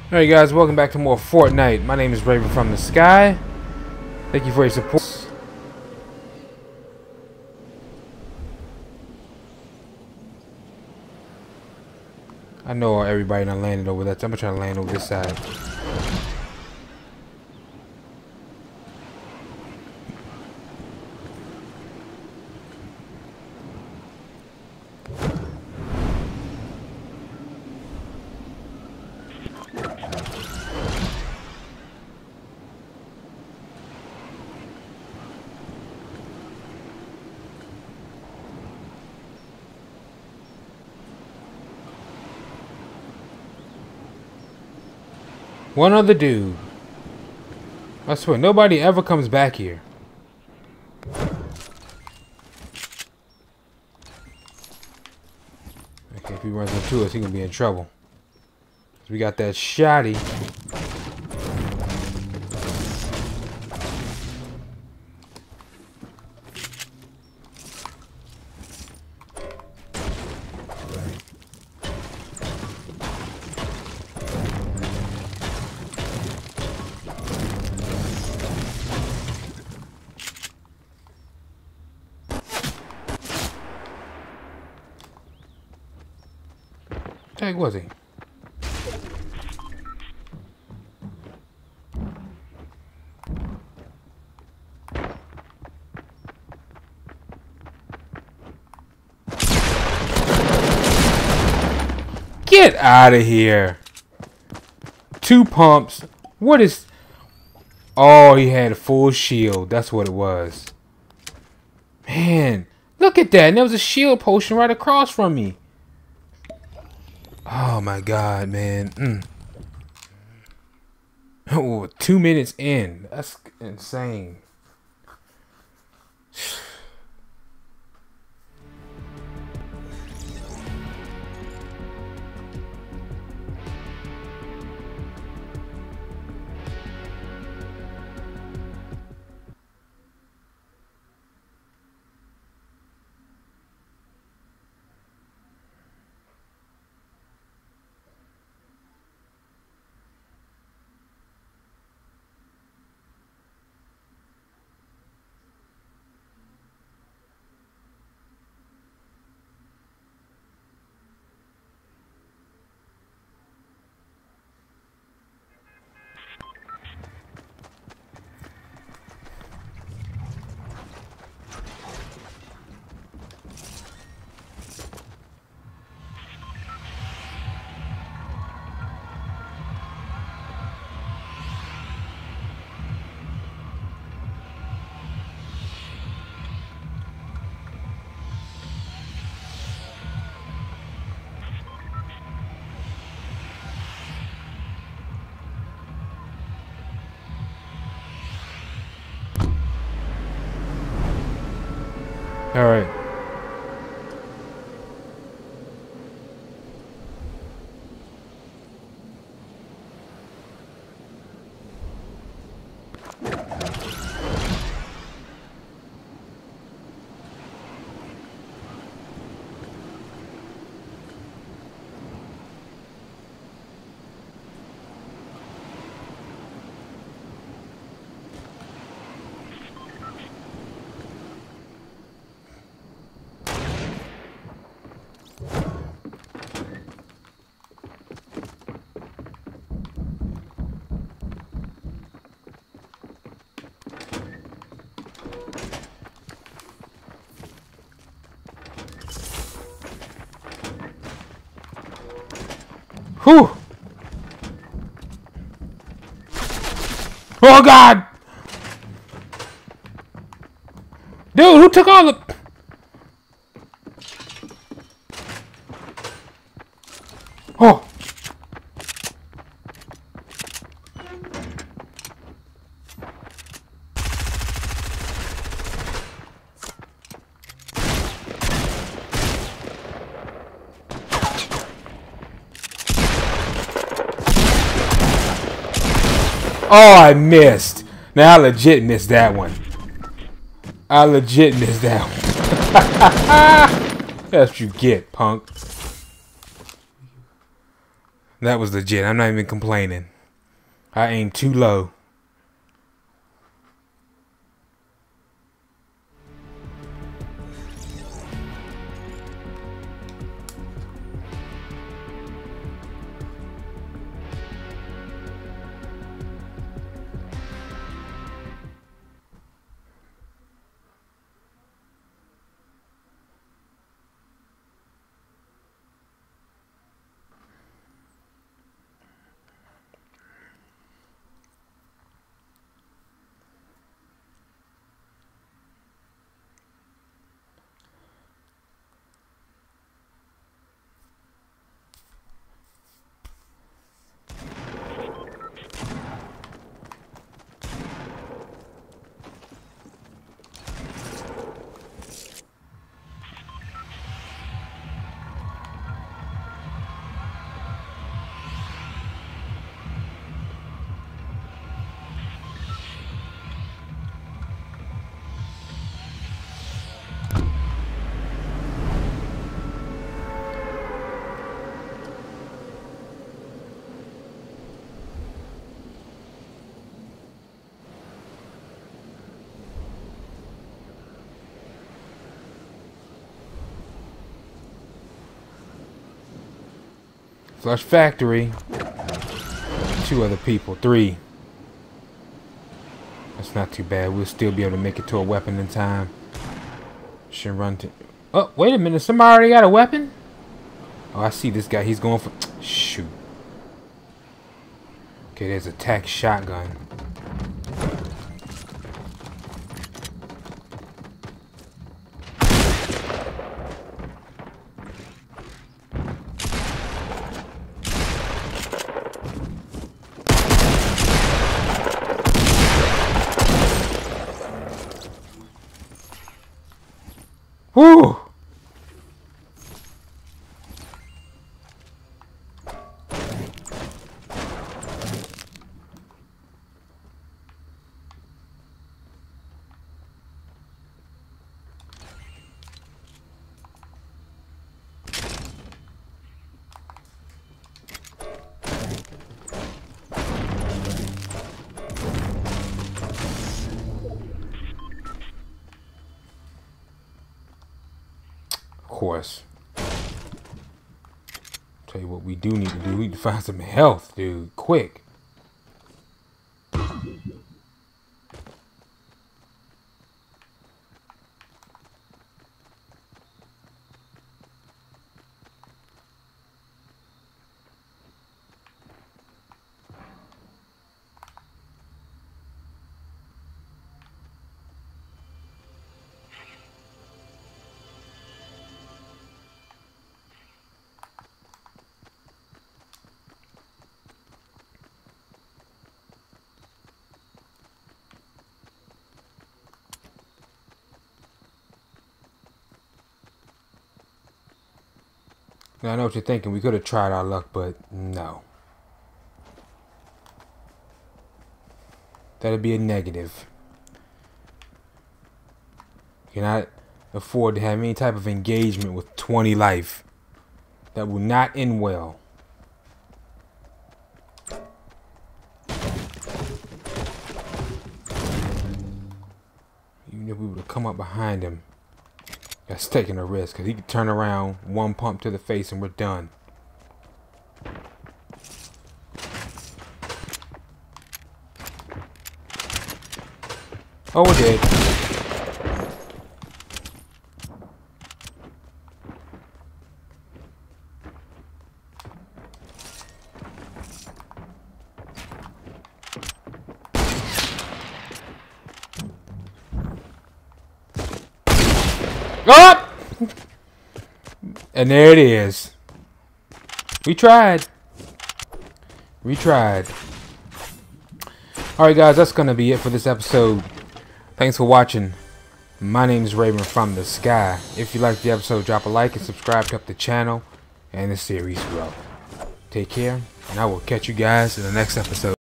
Alright guys, welcome back to more Fortnite. My name is Raven from the Sky. Thank you for your support. I know everybody done landed over that. I'm gonna try to land over this side. One other dude. I swear, nobody ever comes back here. Okay, if he runs into us, he gonna be in trouble. So we got that shotty. What the heck was he? Get out of here. 2 pumps. What is... Oh, he had a full shield. That's what it was. Man, look at that. And there was a shield potion right across from me. Oh my god, man. Oh, 2 minutes in. That's insane. All right. Whew! Oh god! Dude, who took all the... Oh! Oh, I missed. Now, I legit missed that one. I legit missed that one. That's what you get, punk. That was legit. I'm not even complaining. I aimed too low. Flush factory. 2 other people. 3. That's not too bad. We'll still be able to make it to a weapon in time. Should run to... Oh, wait a minute. Somebody already got a weapon? Oh, I see this guy. He's going for... Shoot. Okay, there's a tac shotgun. Woo! Course. Tell you what we do need to do. We need to find some health, dude. Quick. Now I know what you're thinking. We could have tried our luck, but no. That'd be a negative. You cannot afford to have any type of engagement with 20 life. That will not end well. Even if we would have come up behind him. That's taking a risk, because he could turn around, 1 pump to the face, and we're done. Oh, we're dead. Up! And there it is. We tried. We tried. Alright guys, that's gonna be it for this episode. Thanks for watching. My name is Raven from the Sky. If you liked the episode, drop a like and subscribe to help the channel and the series grow. Take care, and I will catch you guys in the next episode.